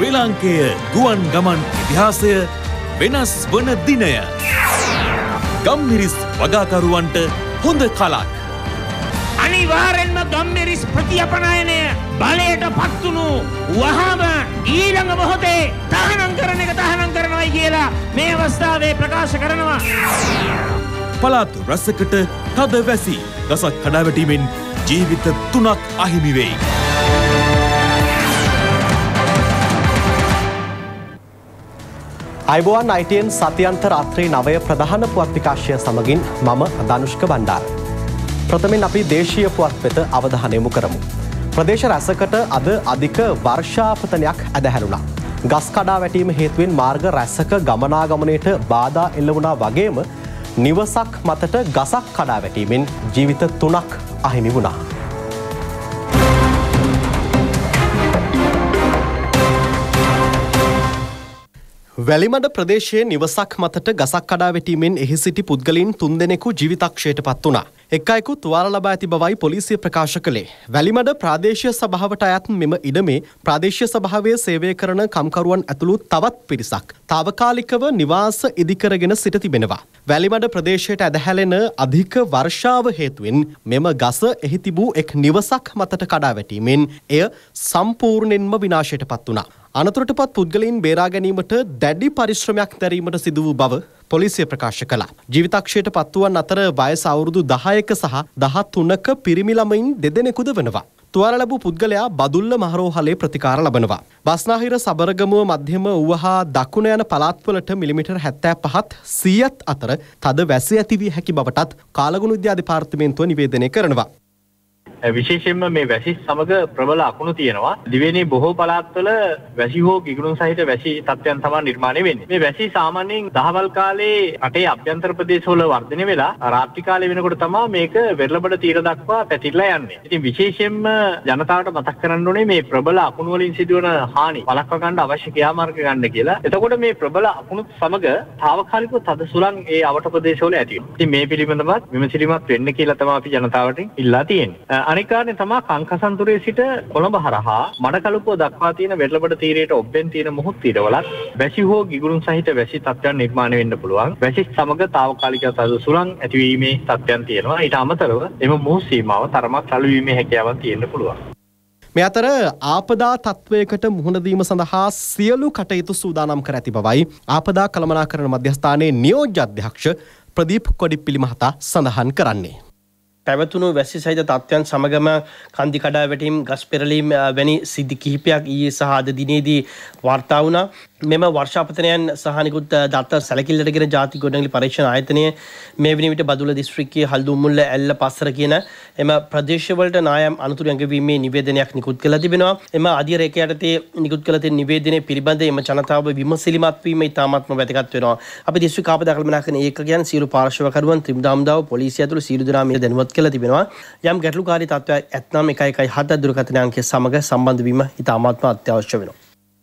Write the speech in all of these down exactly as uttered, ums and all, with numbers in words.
ශ්‍රී ලාංකේය ගුවන් ගමන් ඉතිහාසය වෙනස් වන දිනය. ගම්මිරිස් වගාකරුවන්ට හොඳ කලක්. අනිවාර්යෙන්ම ගම්මිරිස් ප්‍රතිඅපනයනය බලයට පත්තුණු වහාම ඊළඟ මොහොතේ තහනම් කරන එක තහනම් කරනවායි කියලා මේ අවස්ථාවේ ප්‍රකාශ කරනවා. පළාත් රැසකට තද වැසි ගසක් කඩාවැටීමෙන් ජීවිත තුනක් අහිමි වෙයි. අයිබෝවන් I T N සතියන්ත රාත්‍රී නවය ප්‍රධාන පුවත් විකාශය සමගින් මම ධනුෂ්ක බණ්ඩාර. ප්‍රථමයෙන් අපි දේශීය පුවත් වෙත අවධානය යොමු කරමු. ප්‍රදේශ රැසකට අද අධික වර්ෂාපතනයක් ඇදහැරුණා. ගස් කඩා වැටීම හේතුවෙන් මාර්ග රැසක ගමනාගමනයට බාධා එල්ල වුණා වගේම නිවසක් මතට ගසක් කඩා වැටීමෙන් ජීවිත තුනක් අහිමි වුණා. වැලිමඩ ප්‍රදේශයේ නිවසක් මතට ගසක් කඩා වැටීමෙන් එහි සිටි පුද්ගලයන් තුන්දෙනෙකු ජීවිතක්ෂයට පත් වුණා. එක් අයෙකු තුවාල ලබා ඇති බවයි පොලිසිය ප්‍රකාශ කළේ. වැලිමඩ ප්‍රාදේශීය සභාවට අයත් මෙම ඉඩමේ ප්‍රාදේශීය සභාවේ සේවය කරන කම්කරුවන් ඇතුළු තවත් පිරිසක් తాවකාලිකව නිවාස ඉදිකරගෙන සිට තිබෙනවා. වැලිමඩ ප්‍රදේශයට ඇදහැලෙන අධික වර්ෂාව හේතුවෙන් මෙම ගස එහි තිබූ එක් නිවසක් මතට කඩා වැටීමෙන් එය සම්පූර්ණයෙන්ම විනාශයට පත් වුණා. අනතුරටපත් පුද්ගලයන් බේරා ගැනීමට දැඩි පරිශ්‍රමයක් දැරීමට සිදු වූ බව පොලිසිය ප්‍රකාශ කළා. ජීවිතක්ෂයට පත්වුවන් අතර වයස අවුරුදු දහයක සහ දහතුනක පිරිමි ළමයින් දෙදෙනෙකුද වෙනවා. තුවාල ලැබූ පුද්ගලයා බදුල්ල මහරෝහලේ ප්‍රතිකාර ලබනවා. බස්නාහිර සබරගමුව මධ්‍යම ඌව හා දකුණ යන පළාත්වලට මිලිමීටර් හැත්තෑ පහත් සීයත් අතර තද වැසි ඇති වී හැකි බවටත් කාලගුණ විද්‍යා දෙපාර්තමේන්තුව නිවේදනය කරනවා. විශේෂයෙන්ම මේ වැසි සමග ප්‍රබල අකුණු තියෙනවා. දිවයිනේ බොහෝ පළාත්වල වැසි හෝ ගිගුරුම් සහිත වැසි තත්ත්වයන් තමයි නිර්මාණය වෙන්නේ. මේ වැසි සාමාන්‍යයෙන් දහවල් කාලේ රටේ අභ්‍යන්තර ප්‍රදේශවල වර්ධනය වෙලා රාත්‍රී කාලේ වෙනකොට තමයි මේක වෙරළබඩ තීර දක්වා පැතිරලා යන්නේ. ඉතින් විශේෂයෙන්ම ජනතාවට මතක් කරන්න ඕනේ මේ ප්‍රබල අකුණු වලින් සිදුවන හානි වළක්වා ගන්න අවශ්‍ය ක්‍රියාමාර්ග ගන්න කියලා. එතකොට මේ ප්‍රබල අකුණු සමග తాවකාලිකව තද සුළං ඒ අවට ප්‍රදේශවල ඇති වෙනවා. ඉතින් මේ පිළිබඳවත් විමසිලිමත් වෙන්න කියලා තමයි අපි ජනතාවට ඉල්ලා තියෙන්නේ. අනික් කාරණේ තමයි කංකසන්තුරේ සිට කොළඹ හරහා මඩකලුපුව දක්වා තියෙන වෙරළබඩ තීරයට ඔබ්බෙන් තියෙන මුහුත් තීරවලත් වැසි හෝ ගිගුරුම් සහිත වැසි තත්ත්වයන් නිර්මාණය වෙන්න පුළුවන්. වැසි සමග తాවකාලිකව තද සුළං ඇතිවීමේ තත්ත්වයන් තියෙනවා. ඊට අමතරව එම මුහු සීමාව තරමක් සැලු වීමේ හැකියාවක් තියෙන්න පුළුවන්. මේ අතර ආපදා තත්වයකට මුහුණ දීම සඳහා සියලු කටයුතු සූදානම් කර ඇති බවයි ආපදා කළමනාකරණ මධ්‍යස්ථානයේ නියෝජ්‍ය අධ්‍යක්ෂ ප්‍රදීප් කොඩිප්පිලි මහතා සඳහන් කරන්නේ. පැවතුණු වැසි සහිත තත්ත්වයන් සමගම කන්දි කඩා වැටීම් ගස් පෙරලීම් වැනි සිද්ධි කිහිපයක් ඊයේ සහ අද දිනේදී වාර්තා වුණා. මෙම වර්ෂාපතනයන් සහ නිකුත් දත්ත සැලකිල්ලටගෙන ජාතික ගොඩනැගිලි පරීක්ෂණ ආයතනය මේ වන විට බදුල්ල දිස්ත්‍රික්කයේ හල්දුම්මුල්ල ඇල්ල පස්සර කියන එම ප්‍රදේශවලට නායම් අනතුරු ඇඟවීමේ නිවේදනයක් නිකුත් කළා තිබෙනවා. එම අධිය රේඛ යටතේ නිකුත් කළ තියෙන නිවේදනයේ පිළිබඳ එම ජනතාව විමසිලිමත් වීම ඉතාමත්ම වැදගත් වෙනවා. අපි දිස්ත්‍රික් ආපදා කළමනාකරණ ඒකකයන් සියලු පාර්ශවකරුවන් ත්‍රිමුද හමුදාව පොලිසිය ඇතුළු සියලු දෙනා මේ දැනුවත් කළා තිබෙනවා. යම් ගැටලුකාරී තත්ත්වයක් ඇතනම් එක එකයි හත දුරකථන අංකය සමග සම්බන්ධ වීම ඉතාමත්ම අත්‍යවශ්‍ය වෙනවා.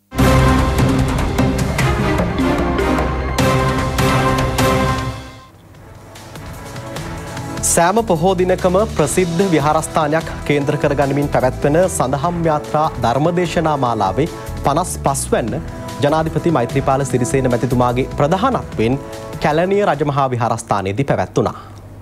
සෑම පොහෝ දිනකම ප්‍රසිද්ධ විහාරස්ථානයක් කේන්ද්‍ර කර ගනිමින් පැවැත්වෙන සඳහම් යාත්‍රා ධර්මදේශනා මාලාවේ පනස් පහ වැන්න ජනාධිපති මෛත්‍රීපාල සිරිසේන මැතිතුමාගේ ප්‍රධානත්වයෙන් කැලණිය රජමහා විහාරස්ථානයේදී පැවැත්වුණා.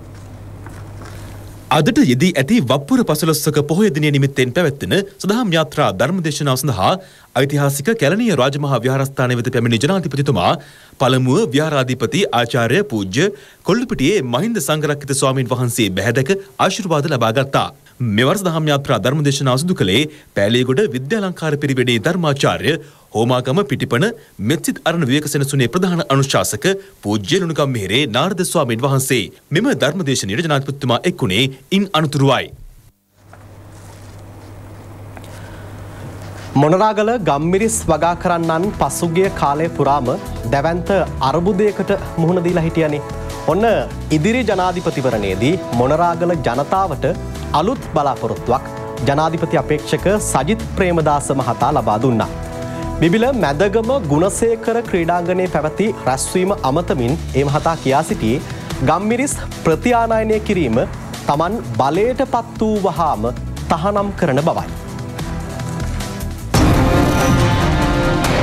අදට යෙදී ඇති වප්පුර පසළොස්වක පොහොය දිනය නිමිත්තෙන් පැවැත්වෙන සදහම් යාත්‍රා ධර්මදේශනාව සඳහා ඓතිහාසික කැලණිය රාජමහා විහාරස්ථානය වෙත පැමිණි ජනාධිපතිතුමා පළමුව විහාරාධිපති ආචාර්ය පූජ්‍ය කොල්ලුපිටියේ මහින්ද සංඝරක්කිත ස්වාමීන් වහන්සේ බැහැදක ආශිර්වාද ලබා ගත්තා. මෙවර සදහම් යාත්‍රා ධර්මදේශනාව සිදු කළේ පෑලියගොඩ විද්‍යාලංකාර පිරිවෙනේ ධර්මාචාර්ය හෝමාගම පිටිපන මෙත්සිත් අරණ විවේක සෙනසුනේ ප්‍රධාන අනුශාසක පූජ්‍ය ලුණුගම් මෙහෙරේ නාරද ස්වාමීන් වහන්සේ. මෙම ධර්මදේශනයේ ජනාධිපතිතුමා එක්ුණේ ඉන් අනතුරුවයි. මොනරාගල ගම්මිරිස් වගා කරන්නන් පසුගිය කාලය පුරාම දැවැන්ත අර්බුදයකට මුහුණ දීලා හිටියනේ. ඔන්න ඉදිරි ජනාධිපතිවරණයේදී මොනරාගල ජනතාවට අලුත් බලාපොරොත්තුවක් ජනාධිපති අපේක්ෂක සජිත් ප්‍රේමදාස මහතා ලබා දුන්නා. බිබිල මැදගම ගුණසේකර ක්‍රීඩාංගණයේ පැවති රැස්වීම අමතමින් ඒ මහතා කියා සිටියේ ගම්මිරිස් ප්‍රතිආනයනය කිරීම තමන් බලයට පත් වූ වහාම තහනම් කරන බවයි.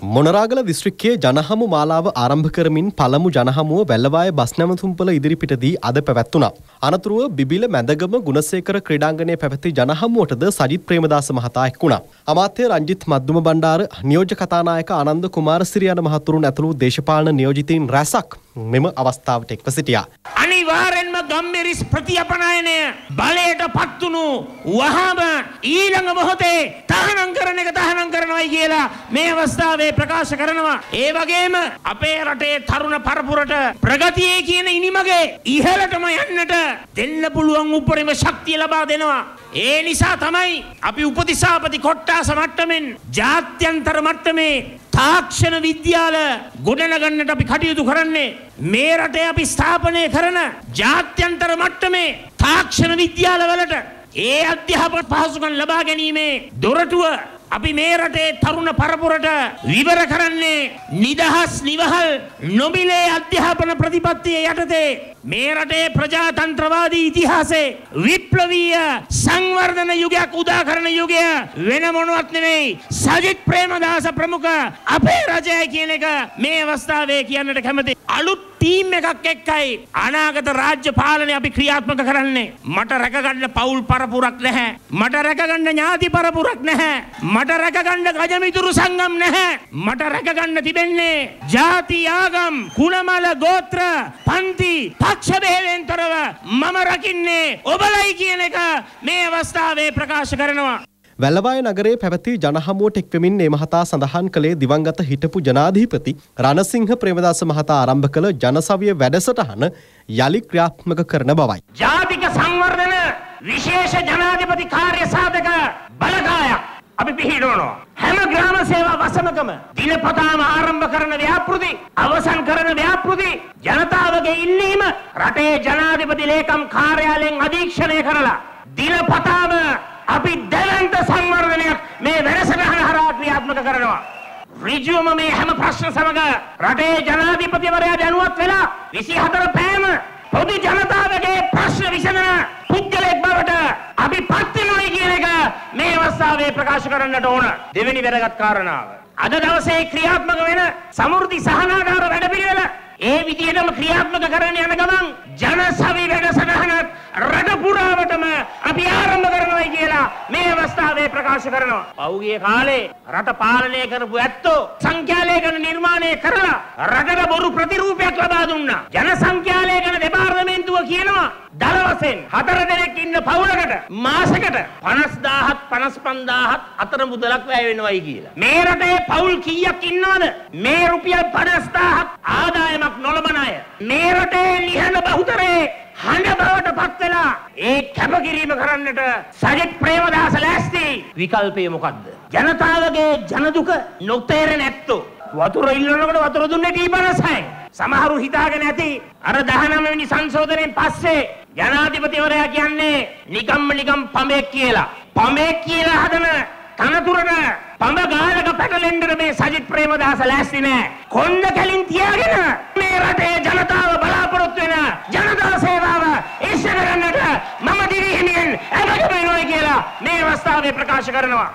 මොනරාගල දිස්ත්‍රික්කයේ ජනහමු මාලාව ආරම්භ කරමින් පළමු ජනහමුව වැල්ලවාය බස් නැවතුම්පල ඉදිරිපිටදී අද පැවැත්වුණා. අනතුරුව බිබිල මැදගම ගුණසේකර ක්‍රීඩාංගණයේ පැවති ජනහමුවටද සජිත් ප්‍රේමදාස මහතා එක් වුණා. අමාත්‍ය රංජිත් මද්දුම බණ්ඩාර, නියෝජ්‍ය කතානායක ආනන්ද කුමාරසිරි යන මහතුරුන් ඇතුළු දේශපාලන නියෝජිතයින් රැසක් මෙම අවස්ථාවට එක්ව සිටියා. අනිවාර්යෙන්ම ගම්බිරිස් ප්‍රතිඅපනයනය බලයට පත්තුණු වහාම ඊළඟ මොහොතේ තහනම් කරන එක තහනම් කරනවායි කියලා මේ අවස්ථාවේ ප්‍රකාශ කරනවා. ඒ වගේම අපේ රටේ තරුණ පරපුරට ප්‍රගතියේ කියන ඉනිමගේ ඉහළටම යන්නට දෙන්න පුළුවන් උපරිම ශක්තිය ලබා දෙනවා. ඒ නිසා තමයි අපි උපතිසාපති කොට්ටාස මට්ටමින් ජාත්‍යන්තර මට්ටමේ තාක්ෂණ විද්‍යාල ගොඩනගන්නට අපි කටයුතු කරන්නේ. මේ රටේ අපි ස්ථාපනය කරන ජාත්‍යන්තර මට්ටමේ තාක්ෂණ විද්‍යාලවලට ඒ අධ්‍යාපන පහසුකම් ලබා ගැනීමේ දොරටුව අපි මේ රටේ තරුණ පරපුරට විවර කරන්නේ නිදහස් නිවහල් නොමිලේ අධ්‍යාපන ප්‍රතිපත්තිය යටතේ මේ රටේ ප්‍රජාතන්ත්‍රවාදී ඉතිහාසයේ විප්ලවීය සංවර්ධන යුගයක් උදා කරන යුගය වෙන මොනවත් නෙවෙයි සජිත් ප්‍රේමදාස ප්‍රමුඛ අපේ රජය කියන එක මේ අවස්ථාවේ කියන්නට කැමතියි. අලුත් ටීම් එකක් එක්කයි අනාගත රාජ්‍ය පාලනය අපි ක්‍රියාත්මක කරන්නේ. මට රැකගන්න පවුල් පරපුරක් නැහැ. මට රැකගන්න ඥාති පරපුරක් නැහැ. මට රැකගන්න ගජමිතුරු සංගම් නැහැ. මට රැකගන්න තිබෙන්නේ ජාති ආගම් කුලමල ගෝත්‍ර පන්ති පක්ෂ බෙහෙවෙන් තොරව මම රකින්නේ ඔබලයි කියන එක මේ අවස්ථාවේ ප්‍රකාශ කරනවා. වැල්ලවාය නගරයේ පැවති ජනහමුවට එක්වෙමින් මේ මහතා සඳහන් කළේ දිවංගත හිටපු ජනාධිපති රණසිංහ ප්‍රේමදාස මහතා ආරම්භ කළ ජනසවිය වැඩසටහන යලි ක්‍රියාත්මක කරන බවයි. ජාතික සංවර්ධන විශේෂ ජනාධිපති කාර්ය සාධක බලකායක් අපි පිහිටවනවා. හැම ග්‍රාම සේවා වසමකම දිනපතාම ආරම්භ කරන ව්‍යාපෘති අවසන් කරන ව්‍යාපෘති ජනතාවගේ ඉල්ලීම රටේ ජනාධිපති ලේකම් කාර්යාලයෙන් අධීක්ෂණය කරලා දිනපතාම අපි දැවැන්ත සංවර්ධනයක් මේ වැඩසටහන හරහා ක්‍රියාත්මක කරනවා. ඍජුවම මේ හැම ප්‍රශ්න සමග රටේ ජනාධිපතිවරයා දැනුවත් වෙලා විසිහතර පෑම පොදු ජනතාවගේ ප්‍රශ්න විසඳන පුද්ගලයෙක් බවට අපි පත් වෙනවා කියන එක මේ අවස්ථාවේ ප්‍රකාශ කරන්නට ඕන. දෙවෙනි වැදගත් කාරණාව අද දවසේ ක්‍රියාත්මක වෙන සමෘද්ධි සහනාධාර වැඩපිළිවෙල ඒ විදිහටම ක්‍රියාත්මක කරන්න යන ගමන් ජනසවි වැඩසටහනත් රට පුරාවටම අපි ආරම්භ කරනවා කියලා මේ අවස්ථාවේ ප්‍රකාශ කරනවා. පෞගිය කාලේ රට පාලනය කරපු ඇත්තෝ සංඛ්‍යාලේඛන නිර්මාණය කරලා රටට බොරු ප්‍රතිරූපයක් ලබා දුන්නා. ජන සංඛ්‍යාලේඛන දෙපාර්තමේන්තුව කියනවා දල වශයෙන් හතර දෙනෙක් ඉන්න පවුලකට මාසෙකට පනස් දාහක් පනස් පන්දාහක් අතර මුදලක් වැය වෙනවයි කියලා. මේ රටේ පවුල් කීයක් ඉන්නවද? මේ රුපියල් පනස් දාහක් ආදායමක් නොලබන අය. මේ රටේ ලිහන බහුතරේ හඬ බවට පත් වෙලා ඒ කැපකිරීම කරන්නට සජිත් ප්‍රේමදාස ලෑස්ති. විකල්පය මොකද්ද? ජනතාවගේ ජන දුක නොතේරෙන ඇත්තෝ වතුර ඉල්ලනකොට වතුර දුන්නේ ටී පනසයි. සමහරු හිතාගෙන ඇති අර දහනවය වෙනි සංශෝධනයෙන් පස්සේ ජනාධිපතිවරයා කියන්නේ නිකම්ම නිකම් පඹෙක් කියලා. පඹෙක් කියලා හදන තනතුරට පඹ ගාලක පැටලෙන්න මේ සජිත් ප්‍රේමදාස ලෑස්ති නෑ. කොණ්ඩ කැලින් තියාගෙන මේ රටේ ජනතාව බලාපොරොත්තු වෙන ජනතා සේවාව ඉෂ්ට කරන්නට මම දිවිහිමියෙන් ඇබැගම වෙනවා කියලා මේ අවස්ථාවේ ප්‍රකාශ කරනවා.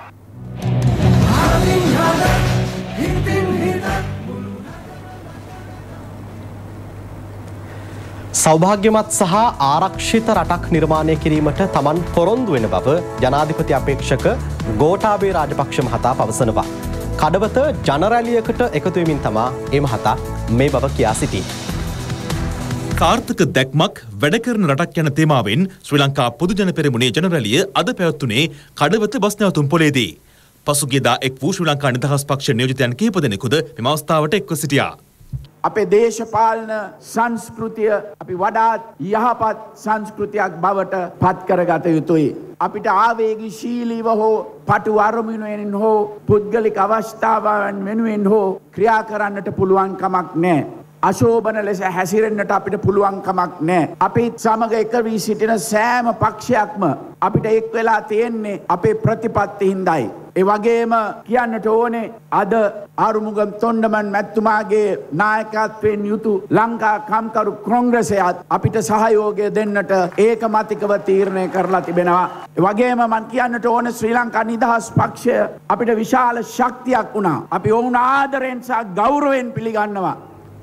සෞභාග්‍යමත් සහ ආරක්ෂිත රටක් නිර්මාණය කිරීමට තමන් පොරොන්දු වෙන බව ජනාධිපති අපේක්ෂක ගෝඨාභය රාජපක්ෂ මහතා පවසනවා. කඩවත ජනරැලියකට එකතු වෙමින් තමා ඒ මහතා මේ බව කියා සිටී. සාර්ථක දැක්මක් වැඩ කරන රටක් යන තේමාවෙන් ශ්‍රී ලංකා පොදු ජන පෙරමුණේ ජනරැලිය අද පැවැත්වුණේ කඩවත බස් නැවතුම් පොලේදී. පසුගියදා එක් වූ ශ්‍රී ලංකා නිදහස් පක්ෂ නියෝජිතයන් කිහිප දෙනෙකුද මෙම අවස්ථාවට එක්ව සිටියා. අපේ දේශපාලන සංස්කෘතිය අපි වඩාත් යහපත් සංස්කෘතියක් බවට පත් කරගත යුතුයි. අපිට ආවේගශීලීව හෝ පටු අරමුණෙන් හෝ පුද්ගලික අවස්ථාවන් වෙනුවෙන් හෝ ක්‍රියා කරන්නට පුළුවන් කමක් නැහැ. අශෝභන ලෙස හැසිරෙන්නට අපිට පුළුවන් කමක් නැහැ. අපිත් සමග එක වී සිටින සෑම පක්ෂයක්ම අපිට එක් වෙලා තියෙන්නේ අපේ ප්‍රතිපත්ති හිඳයි. ඒ වගේම කියන්නට ඕනේ අද ආරුමුගම් තොණ්ඩමන් මැතිතුමාගේ නායකත්වයෙන් යුතු ලංකා කම්කරු කොංග්‍රසයත් අපිට සහයෝගය දෙන්නට ඒකමතිකව තීරණය කරලා තිබෙනවා. ඒ වගේම මම කියන්නට ඕනේ ශ්‍රී ලංකා නිදහස් පක්ෂය අපිට විශාල ශක්තියක් වුණා. අපි ඔවුන් ආදරෙන් සහ ගෞරවයෙන් පිළිගන්නවා.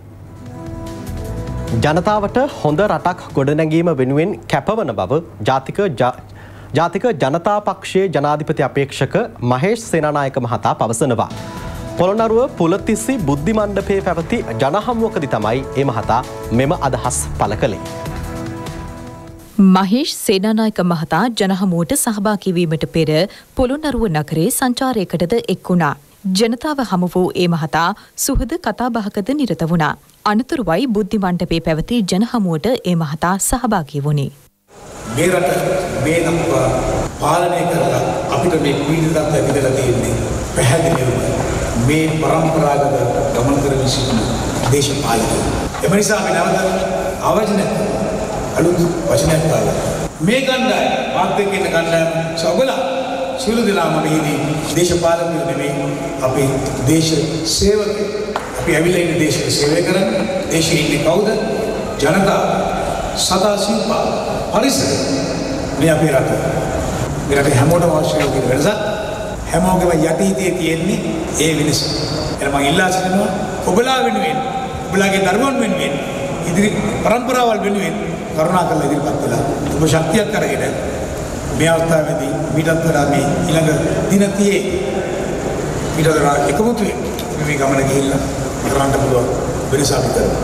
ජනතාවට හොඳ රටක් ගොඩනැගීම වෙනුවෙන් කැපවන බව ජාතික ජාතික ජනතා පක්ෂයේ ජනාධිපති අපේක්ෂක මහේෂ් සේනානායක මහතා පවසනවා. පොළොන්නරුව පුලතිස්සි බුද්ධි මණ්ඩපයේ පැවති ජනහමුවකදී තමයි ඒ මහතා මෙම අදහස් පළ කළේ. මහේෂ් සේනානායක මහතා ජනහමුවට සහභාගී වීමට පෙර පොළොන්නරුව නගරයේ සංචාරයකටද එක් වුණා. ජනතාව හමු වූ ඒ මහතා සුහද කතාබහකද නිරත වුණා. අනතුරුවයි බුද්ධි මණ්ඩපයේ පැවති ජනහමුවට ඒ මහතා සහභාගී වුණේ. මේ රට මේ දක්වා පාලනය කරලා අපිට මේ පීඩිතත්වය ඇතිදලා තියෙන්නේ පැහැදිලිවම මේ පරම්පරාගත ගමන් කරමින් සිටින දේශපාලකයෝ. එම නිසා අපි නැවත අවචන අලුත් වචනයක් දාලා මේ කණ්ඩායම වාක්‍යයෙන් ඉන්න කණ්ඩායම සබලා සියලු දෙනාම මෙහිදී දේශපාලකයෝ නෙමෙයි අපේ දේශ සේවකයෝ. අපි ඇවිල්ලා ඉන්නේ දේශ සේවය කරන්න. දේශයේ ඉන්නේ කවුද? ජනතාව. සදා සිව්පා පරිසරය. මේ අපේ රට. මේ රටේ හැමෝටම අවශ්‍ය වෙන වෙනසක් හැමෝගෙම යටිහිතේ තියෙන්නේ ඒ වෙනස. එහෙනම් මම ඉල්ලා සිටිනවා ඔබලා වෙනුවෙන් ඔබලාගේ දරුවන් වෙනුවෙන් ඉදිරි පරම්පරාවල් වෙනුවෙන් කරුණාකරලා ඉදිරිපත් වෙලා ඔබ ශක්තියක් අරගෙන මේ අවස්ථාවේදී මීටත් වඩා මේ ඊළඟ දින තියේ මීටත් වඩා එකමුතු මේ ගමන ගිහිල්ලා කරන්න පුළුවන් වෙනස අපි කරනවා.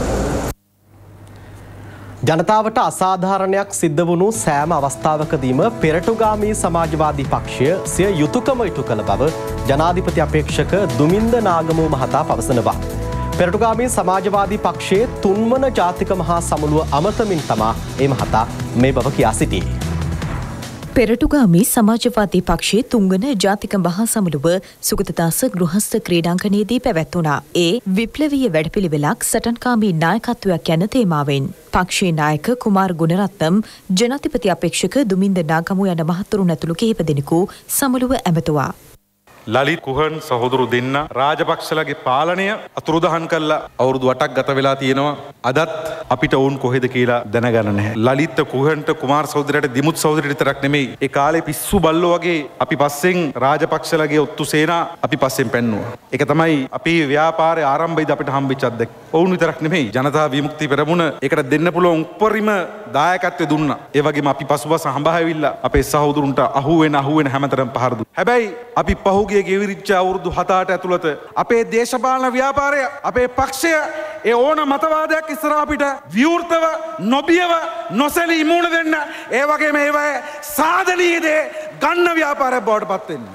ජනතාවට අසාධාරණයක් සිද්ධ වුණු සෑම අවස්ථාවකදීම පෙරටුගාමී සමාජවාදී පක්ෂය සිය යුතුයකම ඉටු කළ බව ජනාධිපති අපේක්ෂක දුමින්ද නාගමෝ මහතා පවසනවා. පෙරටුගාමී සමාජවාදී පක්ෂයේ තුන්වන ජාතික මහා සමුළුව අමතමින් තමා ඒ මහතා මේ බව කියා සිටියේ. පෙරටුගාමී සමාජවාදී පක්ෂයේ තුන්වන ජාතික මහා සමුළුව සුගතදාස ගෘහස්ත ක්‍රීඩාංගණයේදී පැවැත්වුණා. ඒ විප්ලවීය වැඩපිළිවෙලක් සටන්කාමී නායකත්වයක් යන තේමාවෙන් පක්ෂයේ නායක කුමාර් ගුණරත්නම් ජනාධිපති අපේක්ෂක දුමින්ද නාගමු යන මහතුරුන් ඇතුළු කිහිප දෙනෙකු සමුළුව ඇමතුවා. ලලිත් කුහන් සහෝදරු දෙන්න රාජපක්ෂලගේ පාලනය අතුරුදහන් කළා අවුරුදු අටක් ගත වෙලා තියෙනවා. අදත් අපිට වුන් කොහෙද කියලා දැනගන්න නැහැ. ලලිත් කුහන්ට කුමාර් සහෝදරයට දිමුත් සහෝදරයට විතරක් නෙමෙයි ඒ කාලේ පිස්සු බල්ලෝ වගේ අපි පස්සෙන් රාජපක්ෂලගේ ඔත්තු සේනා අපි පස්සෙන් පැන්නුවා. ඒක තමයි අපේ ව්‍යාපාරයේ ආරම්භයේදී අපිට හම්බෙච්ච අත්දැක. වුන් විතරක් නෙමෙයි ජනතා විමුක්ති පෙරමුණ ඒකට දෙන්න පුළුවන් උපරිම දායකත්වය දුන්නා. ඒ වගේම අපි පසුපස හඹාවිලා අපේ සහෝදරුන්ට අහුවෙන අහුවෙන හැමතරම් පහර දුන්නා. හැබැයි අපි පහුගිය ගෙවිරිච්ච අවුරුදු හතට ඇතුළත අපේ දේශපාලන ව්‍යාපාරය අපේ පක්ෂය ඒ ඕන මතවාදයක් ඉස්සරහ අපිට විවෘතව නොබියව නොසැලී මුහුණ දෙන්න ඒ වගේම ඒවයේ සාධනීය දේ ගන්න ව්‍යාපාරයක් බවට පත් වෙන්න.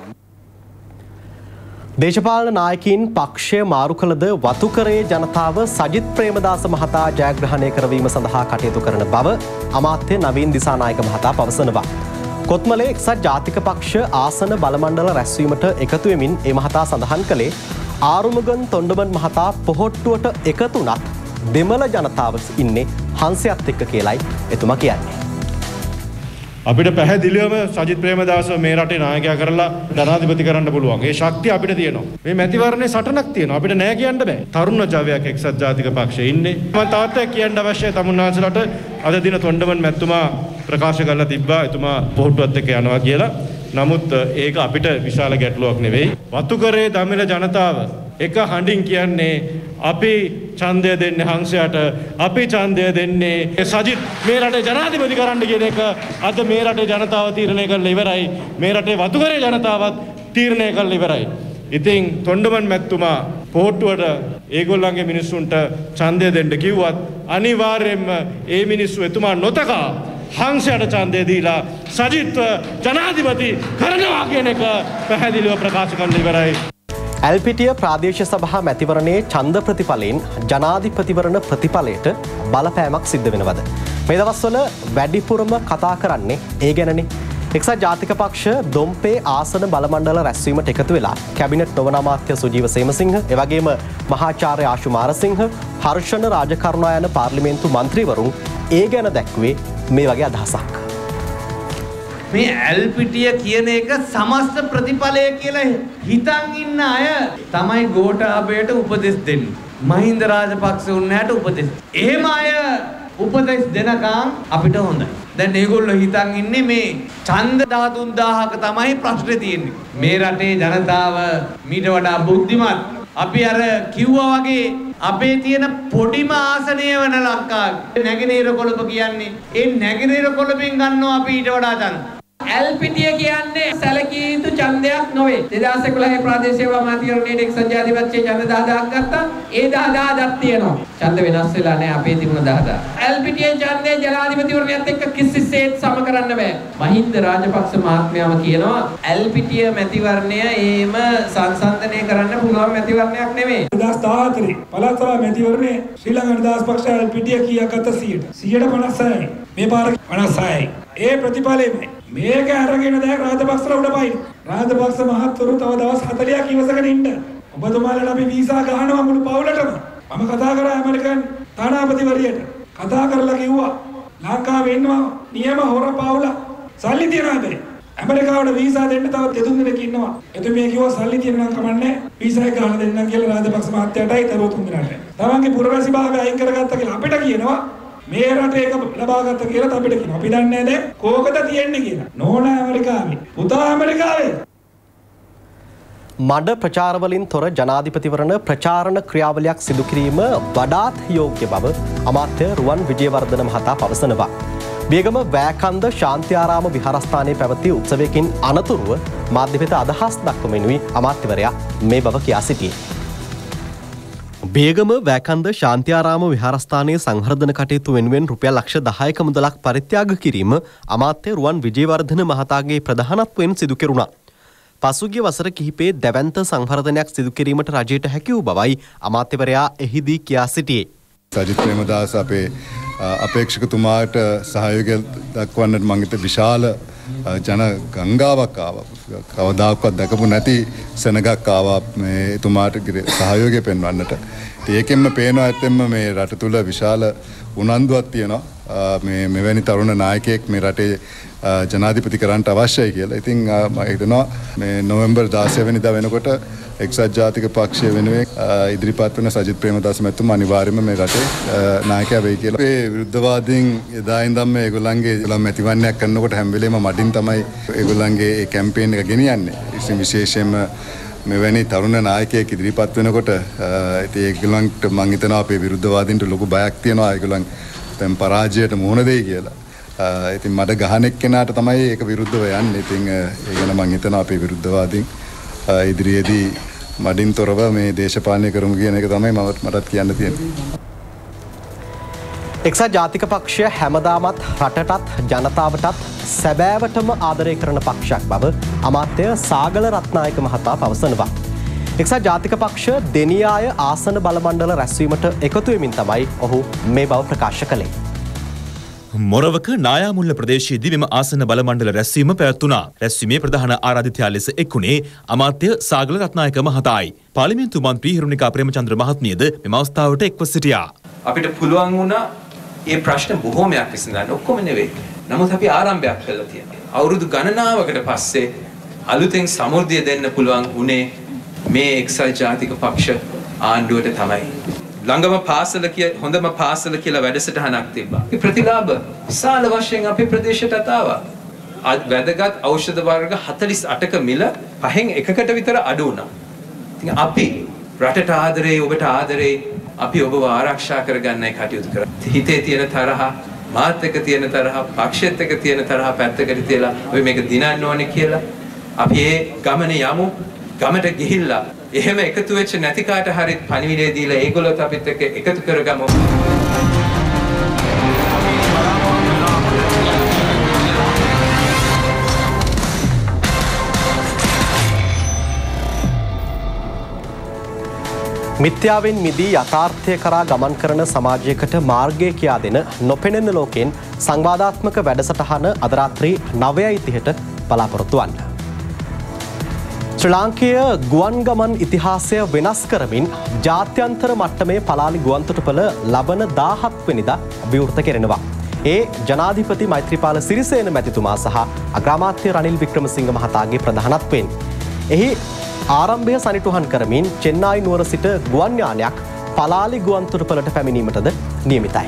දේශපාලන නායකයින් පක්ෂය මාරු කළද වතුකරේ ජනතාව සජිත් ප්‍රේමදාස මහතා ජයග්‍රහණය කරවීම සඳහා කටයුතු කරන බව අමාත්‍ය නවීන් දිසානායක මහතා පවසනවා. කොත්මලේ එක්සත් ජාතික පක්ෂ ආසන බලමණ්ඩල රැස්වීමට එකතු වෙමින් ඒ මහතා සඳහන් කළේ ආරුමුගන් තොණ්ඩමන් මහතා පොහොට්ටුවට එකතුණත් දෙමළ ජනතාව ඉන්නේ හංසයත් එක්ක කියලයි එතුමා කියන්නේ. අපිට පැහැදිලිවම සජිත් ප්‍රේමදාස මේ රටේ නායකයා කරලා ජනාධිපති කරන්න පුළුවන්. ඒ ශක්තිය අපිට තියෙනවා. මේ මැතිවරණේ සටනක් තියෙනවා. අපිට නෑ කියන්න බෑ. තරුණ ජවයක් එක්සත් ජාතික පක්ෂයේ ඉන්නේ. මම තාත්ත කියන්න අවශ්‍යයි තමුන්නාන්සලට අද දින තොණ්ඩමන් මැතිතුමා ප්‍රකාශ කරලා තිබ්බා එතුමා පොහොට්ටුවත් එක්ක යනවා කියලා. නමුත් ඒක අපිට විශාල ගැටලුවක් නෙවෙයි. වතුකරේ දමිළ ජනතාව එක හඬින් කියන්නේ අපි ඡන්දය දෙන්නේ හංසයට, අපි ඡන්දය දෙන්නේ සජිත් මේ රටේ ජනාධිපති කරන්න කියන එක අද මේ රටේ ජනතාව තීරණය කරලා ඉවරයි. මේ රටේ වතුකරේ ජනතාවත් තීරණය කරලා ඉවරයි. ඉතින් තොණ්ඩමන් මැතිතුමා පොහොට්ටුවට ඒගොල්ලන්ගේ මිනිස්සුන්ට ඡන්දය දෙන්න කිව්වත් අනිවාර්යයෙන්ම ඒ මිනිස්සු එතුමා නොතකා හංසයට ඡන්දය දීලා සජිත්ව ජනාධිපති කරනවා කියන එක පැහැදිලිව ප්‍රකාශ කරන්න ඉවරයි. ඇල්පිටිය ප්‍රාදේශීය සභා මැතිවරණයේ ඡන්ද ප්‍රතිඵලයෙන් ජනාධිපතිවරණ ප්‍රතිඵලයට බලපෑමක් සිද්ධ වෙනවද? මේ දවස්වල වැඩිපුරම කතා කරන්නේ ඒ ගැනනේ. එක්සත් ජාතික පක්ෂ දොම්පේ ආසන බලමණ්ඩල රැස්වීමට එකතු වෙලා කැබිනට් නොවන අමාත්‍ය සුජීව සේමසිංහ, එවැගේම මහාචාර්ය ආශු මාරසිංහ, හර්ෂණ රාජකරුණා යන පාර්ලිමේන්තු මන්ත්‍රීවරුන් ඒ ගැන දැක්වේ මේ වගේ අදහසක්. මේ ඇල්පිටිය කියන එක සමස්ත ප්‍රතිඵලය කියලා හිතන් ඉන්න අය තමයි ගෝඨාභයට උපදෙස් දෙන්නේ. මහින්ද රාජපක්ෂ උන්වහන්සේට උපදෙස්. එහෙම අය උපදෙස් දෙනකම් අපිට හොඳයි. දැන් මේගොල්ලෝ හිතන් ඉන්නේ මේ ඡන්ද දහතුන් දාහක තමයි ප්‍රශ්නේ තියෙන්නේ. මේ රටේ ජනතාව මීට වඩා බුද්ධිමත්. අපි අර කිව්වා වගේ අපේ තියෙන පොඩිම ආසනය වෙන ලංකාවේ නැගෙනහිර කොළඹ කියන්නේ ඒ නැගෙනහිර කොළඹින් ගන්නවා අපි ඊට වඩා ඡන්ද. ඇල්පිටිය කියන්නේ සැලකිය යුතු ඡන්දයක් නොවේ. දෙදාස් එකොළහේ ප්‍රාදේශීය අමාත්‍යාංශයේ එක්සත් ජාතිපතියේ ඡන්ද දහදහක් ගත්තා. ඒ දහදහක් තියෙනවා. ඡන්ද වෙනස් වෙලා නැහැ අපේ තිබුණ දහදහ. ඇල්පිටියේ ඡන්දේ ජනාධිපතිවරණයත් එක්ක කිසිසේත් සම කරන්න බෑ. මහින්ද රාජපක්ෂ මහත්මයාම කියනවා ඇල්පිටිය මැතිවරණය එහෙම සංසන්දනය කරන්න පුළුවන් මැතිවරණයක් නෙමෙයි. දෙදාස් දහහතරේ පළාත් සභා මැතිවරණේ ශ්‍රී ලංකා නිදහස් පක්ෂය ඇල්පිටිය කීයක් ගත්ත සියයට. සියයට පනස්සයි. මේ පාර පනස්සයි. ඒ ප්‍රතිඵලෙමයි. මේක අරගෙන දැන් රාජපක්ෂලා උඩ පයින්. රාජපක්ෂ මහත්වරු තව දවස් හතළිහක් ඉවසගෙන ඉන්න. ඔබතුමාලට අපි වීසා ගහනවා මුළු පවුලටම. මම කතා කරා ඇමරිකන් තානාපතිවරියට. කතා කරලා කිව්වා ලංකාවේ ඉන්නවා නියම හොර පවුල. සල්ලි තියනවා හැබැයි. ඇමරිකාවට වීසා දෙන්න තව දෙතුන් දෙනෙක් ඉන්නවා. එතුමිය කිව්වා සල්ලි තියෙන නම් කමන්නේ වීසා එක ගන්න දෙන්නම් කියලා රාජපක්ෂ මහත්තයාටයි දරුවෝ තුන් දෙනාට. තමන්ගේ පුරවැසි භාවය අයින් කරගත්තා කියලා අපිට කියනවා. මේ රටේ එක ලබාගත්ත කියලා අපිට කියනවා. අපි දන්නේ නැහැ කෝකද තියෙන්නේ කියලා. නෝනා ඇමරිකාවේ. පුතා ඇමරිකාවේ. මඩ ප්‍රචාරවලින් තොර ජනාධිපතිවරණ ප්‍රචාරණ ක්‍රියාවලියක් සිදු කිරීම වඩාත් යෝග්‍ය බව අමාත්‍ය රුවන් විජේවර්ධන මහතා පවසනවා. බේගම වෑකන්ද ශාන්තිආරාම විහාරස්ථානයේ පැවති උත්සවයකින් අනතුරුව මාධ්‍ය වෙත අදහස් දක්වමිනුයි අමාත්‍යවරයා මේ බව කියා සිටියේ. බේගම වෑකන්ද ශාන්තිආරාම විහාරස්ථානයේ සංවර්ධන කටයුතු වෙනුවෙන් රුපියල් ලක්ෂ දහයක මුදලක් පරිත්‍යාග කිරීම අමාත්‍ය රුවන් විජේවර්ධන මහතාගේ ප්‍රධානත්වයෙන් සිදු කෙරුණා. පසුගිය වසර කිහිපයේ දැවැන්ත සංවර්ධනයක් සිදු කිරීමට රජයට හැකි වූ බවයි අමාත්‍යවරයා එහිදී කියා සිටියේ. සජිත් ප්‍රේමදාස අපේ අපේක්ෂකතුමාට සහයෝගය දක්වන්නට මම හිත විශාල ජන ගංගාවක් ආවා. කවදාකවත් දැකපු නැති සෙනගක් ආවා මේ එතුමාට සහයෝගය පෙන්වන්නට. ඒකෙන්ම පේනවා ඇත්තෙන්ම මේ රට තුල විශාල උනන්දුවක් තියෙනවා. මේ මෙවැනි තරුණ නායකයෙක් මේ රටේ ජනාධිපති කරන්නට අවශ්‍යයි කියලා. ඉතින් මම හිතනවා මේ නොවැම්බර් දාසය වෙනිදා වෙනකොට එක්සත් ජාතික පක්ෂය වෙනුවෙන් ඉදිරිපත් වෙන සජිත් ප්‍රේමදාස මැතිතුමා අනිවාර්යයෙන්ම මේ රටේ නායකයා වෙයි කියලා. ඒ විරුද්ධවාදීන් එදා ඉඳන් මේ ඒගොල්ලන්ගේ ඒගොල්ලන් මැතිවරණයක් කරනකොට හැම වෙලේම මඩින් තමයි ඒගොල්ලන්ගේ ඒ කැම්පේන් එක ගෙනියන්නේ. ඉතින් විශේෂයෙන්ම මෙවැනි තරුණ නායකයෙක් ඉදිරිපත් වෙනකොට ඉතින් ඒගොල්ලන්ට මම හිතනවා අපේ විරුද්ධවාදීන්ට ලොකු බයක් තියෙනවා. ඒගොල්ලන් දැන් පරාජයට මුහුණ දෙයි කියලා. ඉතින් මඩ ගහන එක්කෙනාට තමයි ඒක විරුද්ධව යන්නේ. ඉතින් ඒ ගැන මම හිතනවා අපේ විරුද්ධවාදීන් ඉදිරියේදී මඩින් තොරව මේ දේශපාලනය කරමු කියන එක තමයි මටත් කියන්න තියෙන්නේ. එක්සත් ජාතික පක්ෂය හැමදාමත් රටටත් ජනතාවටත් සැබෑවටම ආදරය කරන පක්ෂයක් බව අමාත්‍ය සාගල රත්නායක මහතා පවසනවා. එක්සත් ජාතික පක්ෂ දෙනියාය ආසන බලමණ්ඩල රැස්වීමට එකතු වෙමින් තමයි ඔහු මේ බව ප්‍රකාශ කළේ. මොරවක නායාමුල්ල ප්‍රදේශයේදී මෙම ආසන බලමණ්ඩල රැස්වීම පැවැත්වුණා. රැස්වීමේ ප්‍රධාන ආරාධිතයා ලෙස එක්ුණේ අමාත්‍ය සාගල රත්නායක මහතායි. පාර්ලිමේන්තු මන්ත්‍රී හිරුණිකා ප්‍රේමචන්ද්‍ර මහත්මියද මෙම අවස්ථාවට එක්ව සිටියා. අපිට පුළුවන් වුණා මේ ප්‍රශ්න බොහෝමයක් විසඳන්න. ඔක්කොම නෙවෙයි. නමුත් අපි ආරම්භයක් කළා තියෙනවා. අවුරුදු ගණනාවකට පස්සේ අලුතෙන් සමෘද්ධිය දෙන්න පුළුවන් උනේ මේ එක්සත් ජාතික පක්ෂ ආණ්ඩුවට තමයි. ළඟම පාසල කිය හොඳම පාසල කියලා වැඩසටහනක් තිබ්බා. ඒ ප්‍රතිලාභ විශාල වශයෙන් අපේ ප්‍රදේශයට ආවා. වැදගත් ඖෂධ වර්ග හතළිස් අටක මිල පහෙන් එකකට විතර අඩු වුණා. ඉතින් අපි රටට ආදරේ ඔබට ආදරේ අපි ඔබව ආරක්ෂා කරගන්නයි කටයුතු කරා. හිතේ තියෙන තරහ මාත් එක්ක තියෙන තරහ පක්ෂෙත් එක්ක තියෙන තරහ පැත්තකට තියලා අපි මේක දිනන්න ඕනේ කියලා අපි ඒ ගමනේ යමු. ගමට ගිහිල්ලා එහෙම එකතු වෙච්ච නැති කාට හරි පණිවිඩය දීලා ඒගොල්ලොත් අපිත් එක්ක එකතු කරගමු. මිත්‍යාවෙන් මිදී යථාර්ථය කරා ගමන් කරන සමාජයකට මාර්ගය කියා දෙන නොපෙනෙන ලෝකයෙන් සංවාදාත්මක වැඩසටහන අද රාත්‍රී නවයයි තිහට බලාපොරොත්තු වන්න. ශ්‍රී ලාංකීය ගුවන් ගමන් ඉතිහාසය වෙනස් කරමින් ජාත්‍යන්තර මට්ටමේ පලාලි ගුවන්තොටුපළ ලබන දාහත් වෙනිදා විවෘත කෙරෙනවා. ඒ ජනාධිපති මෛත්‍රීපාල සිරිසේන මැතිතුමා සහ අග්‍රාමාත්‍ය රනිල් වික්‍රමසිංහ මහතාගේ ප්‍රධානත්වයෙන්. එහි ආරම්භය සනිටුහන් කරමින් චෙන්නයි නුවර සිට ගුවන් යානයක් පලාලි ගුවන්තොටුපළට පැමිණීමටද නියමිතයි.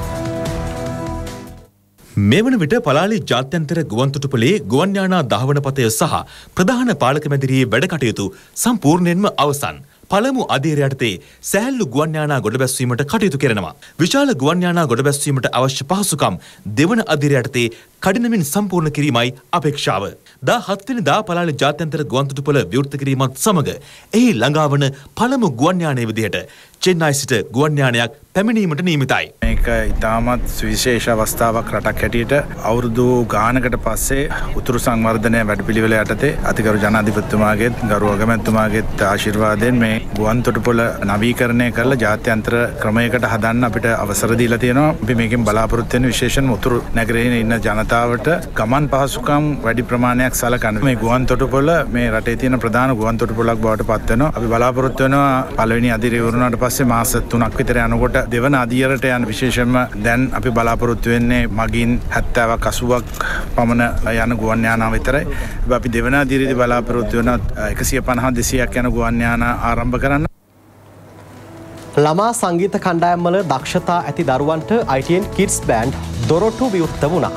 මේ වන විට පලාලි ජාත්‍යන්තර ගුවන්තොටුපළේ ගුවන් යානා දහවන පතය සහ ප්‍රධාන පාලක මැදිරියේ වැඩ කටයුතු සම්පූර්ණයෙන්ම අවසන්. පළමු අධීර යටතේ සෑහළු ගුවන් යානා ගොඩබැස්වීමට කටයුතු කරනවා. විශාල ගුවන් යානා ගොඩබැස්වීමට අවශ්‍ය පහසුකම් දෙවන අධීර යටතේ කඩිනමින් සම්පූර්ණ කිරීමයි අපේක්ෂාව. දා හත් වෙනිදා පලාලි ජාත්‍යන්තර ගුවන්තොටුපළ විවෘත කිරීමත් සමග එහි ළඟාවන පළමු ගුවන් යානයේ විදිහට චෙන්නයි සිට ගුවන් යානයක් පැමිණීමට නියමිතයි. මේක ඉතාමත් සුවිශේෂ අවස්ථාවක් රටක් හැටියට අවුරුදු ගානකට පස්සේ උතුරු සංවර්ධනය වැඩපිළිවෙල යටතේ අතිගරු ජනාධිපතිතුමාගේත් ගරු අගමැතිතුමාගේත් ආශිර්වාදයෙන් මේ ගුවන්තොටුපළ නවීකරණය කරලා ජාත්‍යන්තර ක්‍රමයකට හදන්න අපිට අවසර දීලා තියෙනවා. අපි මේකෙන් බලාපොරොත්තු වෙන විශේෂයෙන්ම උතුරු නගරයේ ඉන්න ජනතාවට ගමන් පහසුකම් වැඩි ප්‍රමාණයක් සලකන මේ ගුවන්තොටුපළ මේ රටේ තියෙන ප්‍රධාන ගුවන්තොටුපළක් බවට පත් වෙනවා. අපි බලාපොරොත්තු වෙනවා පළවෙනි අදියර ඉවරුණාට පස්සේ මාස තුනක් විතර යනකොට දෙවන අදියරට යන විශේෂයෙන්ම දැන් අපි බලාපොරොත්තු වෙන්නේ මගින් හැත්තෑවක් අසූවක් පමණ යන ගුවන් යානා විතරයි. අපි දෙවන අදියරේදී බලාපොරොත්තු වෙන එකසිය පනහ දෙසීයක් යන ගුවන් යානා ආරම්භ කරන්න. ළමා සංගීත කණ්ඩායම්වල දක්ෂතා ඇති දරුවන්ට I T N Kids Band දොරටු විවෘත වුණා.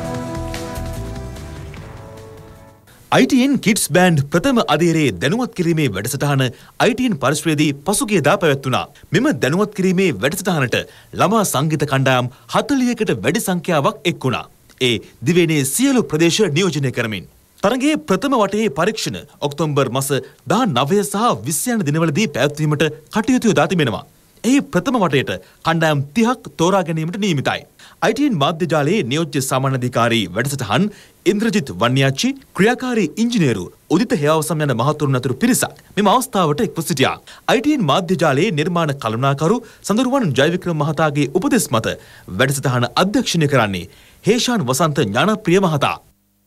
I T N Kids Band ප්‍රථම අධීරයේ දැනුවත් කිරීමේ වැඩසටහන I T N පරිශ්‍රයේදී පසුගියදා පැවැත්වුණා. මෙම දැනුවත් කිරීමේ වැඩසටහනට ළමා සංගීත කණ්ඩායම් හතළිහකට වැඩි සංඛ්‍යාවක් එක් වුණා. ඒ දිවයිනේ සියලු ප්‍රදේශ නියෝජනය කරමින් තරගයේ ප්‍රථම වටයේ පරීක්ෂණ ඔක්තෝබර් මාස දහනවය සහ විස්ස යන දිනවලදී පැවැත්වීමට කටයුතු යොදා තිබෙනවා. එහි ප්‍රථම වටයට කණ්ඩායම් තිහක් තෝරා ගැනීමට නියමිතයි. I T N මාධ්‍ය ජාලයේ නියෝජ්‍ය සාමාන්‍යාධිකාරී වැඩසටහන් ඉන්ද්‍රජිත් වන්‍යාච්චි ක්‍රියාකාරී ඉංජිනේරු උදිත හේවසම් යන මහතුරුන් අතර පිරිසක් මෙම අවස්ථාවට එක්ව සිටියා. I T N මාධ්‍ය ජාලයේ නිර්මාණ කළමනාකරු සඳරුවන් ජයවික්‍රම මහතාගේ උපදෙස් මත වැඩසටහන අධ්‍යක්ෂණය කරන්නේ හේෂාන් වසන්ත ඥානප්‍රිය මහතා.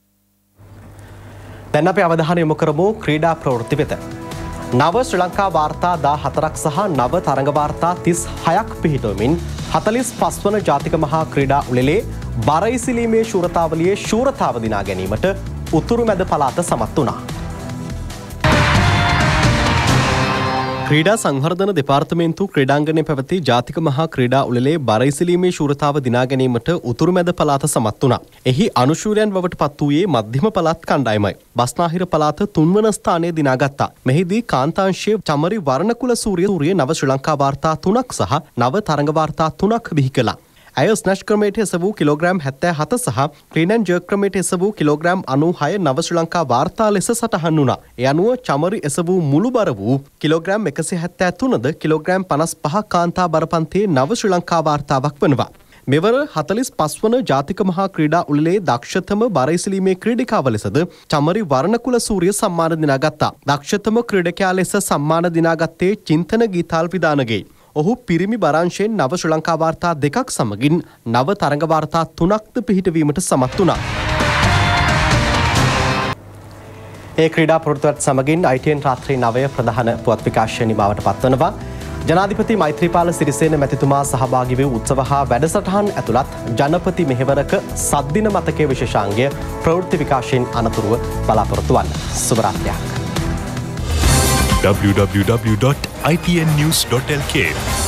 දැන් අපි අවධානය යොමු කරමු ක්‍රීඩා ප්‍රවෘත්ති වෙත. නව ශ්‍රී ලංකා වාර්තා දාහතරක් සහ නව තරඟ වාර්තා තිස් හයක් පිහිටවමින් හතළිස් පස් වන ජාතික මහා ක්‍රීඩා උළෙලේ බර ඉසිලීමේ ශූරතාවලියේ ශූරතාව දිනා ගැනීමට උතුරු මැද පළාත සමත් වුණා. ක්‍රීඩා සංවර්ධන දෙපාර්තමේන්තු ක්‍රීඩාංගණයේ පැවති ජාතික මහා ක්‍රීඩා උළෙලේ බර ඉසිලීමේ ශූරතාව දිනා ගැනීමට උතුරු මැද පළාත සමත් වුණා. එහි අනුශූරයන් බවට පත් වූයේ මධ්‍යම පළාත් කණ්ඩායමයි. බස්නාහිර පළාත තුන්වන ස්ථානයේ දිනාගත්තා. මෙහිදී කාන්තාංශයේ චමරි වර්ණකුල සූරිය සූරිය නව ශ්‍රී ලංකා වාර්තා තුනක් සහ නව තරඟ වාර්තා තුනක් බිහි කළා. ඇය ස්නැච් ක්‍රමයට එස වූ කිලෝග්‍රෑම් හැත්තෑ හත සහ ක්ලීන් ඇන්ඩ් ජර්ක් ක්‍රමයට එස වූ කිලෝග්‍රෑම් අනූහය නව ශ්‍රී ලංකා වාර්තා ලෙස සටහන් වුණා. ඒ අනුව චමරි එස වූ මුළු බර වූ කිලෝග්‍රෑම් එකසිය හැත්තෑ තුනද කිලෝග්‍රෑම් පනස් පහ කාන්තා බර පන්තියේ නව ශ්‍රී ලංකා වාර්තාවක් වනවා. මෙවර හතළිස් පස් වන ජාතික මහා ක්‍රීඩා උළෙලේ දක්ෂතම බර ඉසිලීමේ ක්‍රීඩිකාව ලෙසද චමරි වර්ණකුල සූරිය සම්මාන දිනාගත්තා. දක්ෂතම ක්‍රීඩකයා ලෙස සම්මාන දිනාගත්තේ චින්තන ගීතාල් පිදානගේ. ඔහු පිරිමි බරංශයෙන් නව ශ්‍රී ලංකා වාර්තා දෙකක් සමගින් නව තරඟ වාර්තා තුනක්ද පිහිටවීමට සමත් වුණා. ඒ ක්‍රීඩා ප්‍රවෘත්තිවත් සමගින් I T N රාත්‍රී නවය ප්‍රධාන පුවත් විකාශය නිමාවට පත්වනවා. ජනාධිපති මෛත්‍රීපාල සිරිසේන මැතිතුමා සහභාගී වූ උත්සව හා වැඩසටහන් ඇතුළත් ජනපති මෙහෙවරක සද්දින මතකයේ විශේෂාංගය ප්‍රවෘත්ති විකාශයෙන් අනතුරුව බලාපොරොත්තු වන්න. සුබ රාත්‍රියක්. w w w dot i t n news dot l k